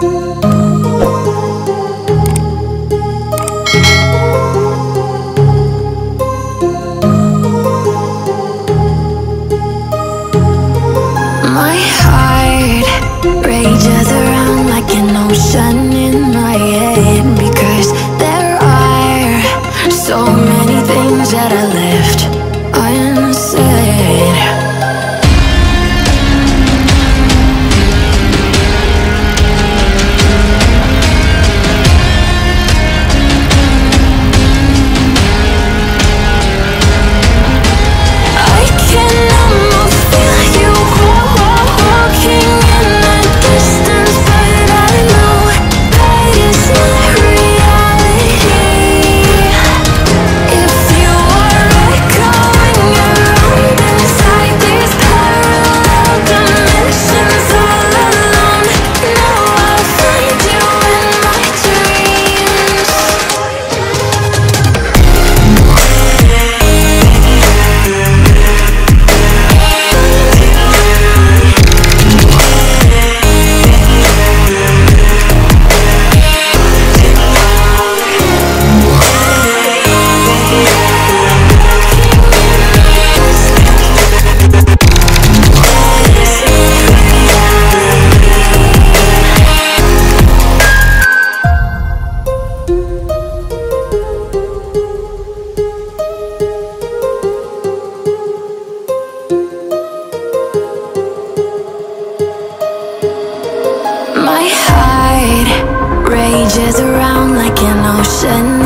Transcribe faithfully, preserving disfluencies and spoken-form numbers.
My heart rages around like an ocean in my head, because there are so many things that I left unsaid. I can almost feel you walking in the distance, but I know that it's not reality. If you are echoing around inside these parallel dimensions all alone, now I'll find you in my dreams. My heart rages around like an ocean